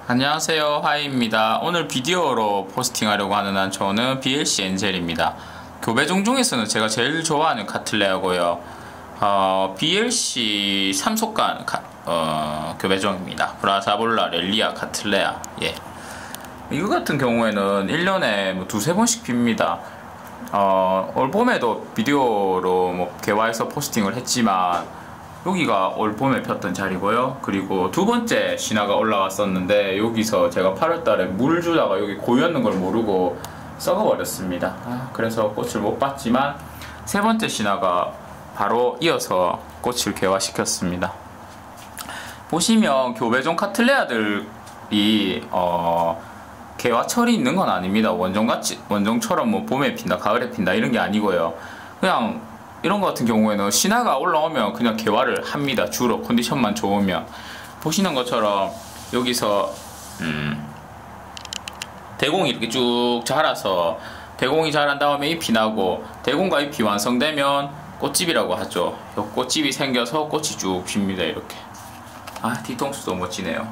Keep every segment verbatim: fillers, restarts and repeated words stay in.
안녕하세요, 하이입니다. 오늘 비디오로 포스팅하려고 하는 한 저는 비엘씨 엔젤입니다. 교배종 중에서는 제가 제일 좋아하는 카틀레아고요. 어, 비엘씨 삼속간 가, 어, 교배종입니다. 브라자볼라, 렐리아, 카틀레아. 예. 이거 같은 경우에는 일 년에 뭐 두세 번씩 핍니다. 어, 올 봄에도 비디오로 뭐 개화해서 포스팅을 했지만 여기가 올 봄에 폈던 자리고요. 그리고 두 번째 신화가 올라왔었는데 여기서 제가 팔월 달에 물 주다가 여기 고였는 걸 모르고 썩어버렸습니다. 아, 그래서 꽃을 못 봤지만 세 번째 신화가 바로 이어서 꽃을 개화시켰습니다. 보시면 교배종 카틀레아들이 어, 개화철이 있는 건 아닙니다. 원종같이 원종처럼 뭐 봄에 핀다, 가을에 핀다 이런 게 아니고요. 그냥 이런 거 같은 경우에는 신화가 올라오면 그냥 개화를 합니다. 주로 컨디션만 좋으면. 보시는 것처럼 여기서 음, 대공이 이렇게 쭉 자라서 대공이 자란 다음에 잎이 나고 대공과 잎이 완성되면 꽃집이라고 하죠. 요 꽃집이 생겨서 꽃이 쭉 핍니다. 이렇게. 아, 뒤통수도 멋지네요.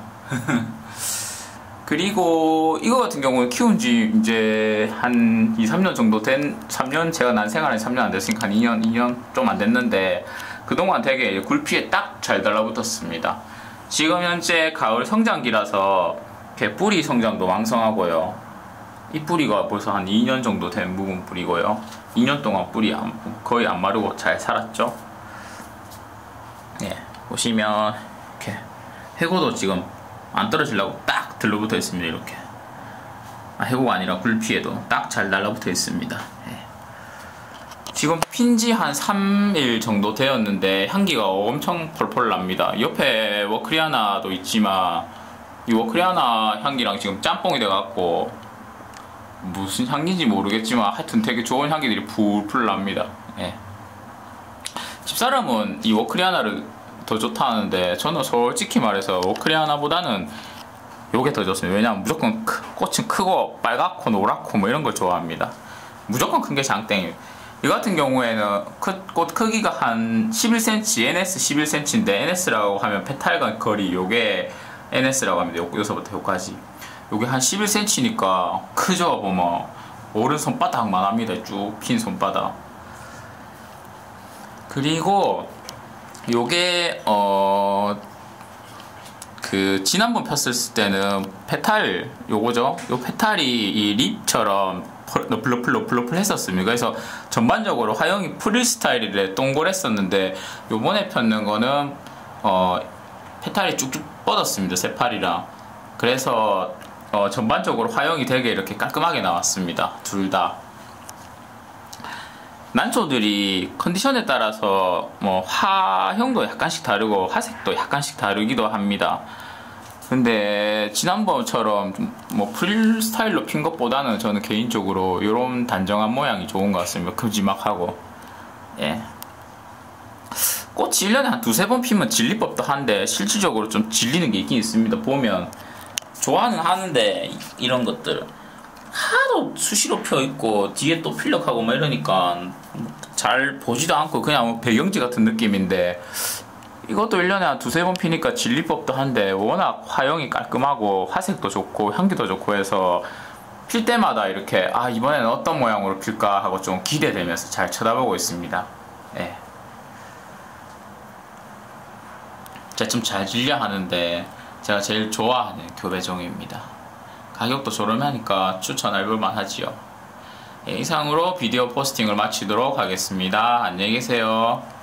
그리고 이거 같은 경우는 키운 지 이제 한 이, 삼 년 정도 된, 삼 년, 제가 난 생활에 삼 년 안 됐으니까 한 이 년, 이 년 좀 안 됐는데 그동안 되게 굴피에 딱 잘 달라붙었습니다. 지금 현재 가을 성장기라서 이렇게 뿌리 성장도 왕성하고요. 이 뿌리가 벌써 한 이 년 정도 된 묵은 뿌리고요. 이 년 동안 뿌리 거의 안 마르고 잘 살았죠. 예, 보시면 이렇게 해고도 지금 안 떨어지려고 딱 들러붙어 있습니다. 이렇게. 아, 해고가 아니라 굴피에도 딱 잘 달라붙어 있습니다. 예. 지금 핀지 한 삼 일 정도 되었는데 향기가 엄청 펄펄 납니다. 옆에 워크리아나도 있지만 이 워크리아나 향기랑 지금 짬뽕이 돼갖고 무슨 향기인지 모르겠지만 하여튼 되게 좋은 향기들이 풀풀 납니다. 예. 집사람은 이 워크리아나를 더 좋다 하는데 저는 솔직히 말해서 워크리아나보다는 요게 더 좋습니다. 왜냐면 무조건 크, 꽃은 크고 빨갛고 노랗고 뭐 이런 걸 좋아합니다. 무조건 큰 게 장땡이에요. 이 같은 경우에는 크, 꽃 크기가 한 십일 센티미터, 엔에스 십일 센티미터인데 엔에스라고 하면 페탈과 거리, 요게 엔에스라고 합니다. 요, 여기서부터 요까지. 요게 한 십일 센티미터니까 크죠. 보면 오른 손바닥만 합니다. 쭉 핀 손바닥. 그리고 요게 어 그 지난번 폈을 때는 페탈 요거죠. 요 페탈이 이 립처럼 러플러플 러플러플 했었습니다. 그래서 전반적으로 화형이 프릴 스타일이래 동그랬었는데 요번에 폈는 거는 어 페탈이 쭉쭉 뻗었습니다. 세 팔이랑. 그래서 어 전반적으로 화형이 되게 이렇게 깔끔하게 나왔습니다. 둘 다. 난초들이 컨디션에 따라서 뭐 화형도 약간씩 다르고 화색도 약간씩 다르기도 합니다. 근데 지난번처럼 뭐 프릴 스타일로 핀 것보다는 저는 개인적으로 이런 단정한 모양이 좋은 것 같습니다. 큼지막하고. 예. 꽃이 일 년에 한 두세 번 피면 질릴 법도 한데 실질적으로 좀 질리는 게 있긴 있습니다. 보면 좋아는 하는데 이런 것들 하도 수시로 펴있고 뒤에 또 필력하고 막 이러니까 잘 보지도 않고 그냥 배경지 같은 느낌인데 이것도 일 년에 한 두세 번 피니까 질릴 법도 한데 워낙 화형이 깔끔하고 화색도 좋고 향기도 좋고 해서 필 때마다 이렇게 아 이번에는 어떤 모양으로 필까 하고 좀 기대되면서 잘 쳐다보고 있습니다. 예. 제가 좀 잘 질려 하는데 제가 제일 좋아하는 교배종입니다. 가격도 저렴하니까 추천할 볼만 하지요. 예, 이상으로 비디오 포스팅을 마치도록 하겠습니다. 안녕히 계세요.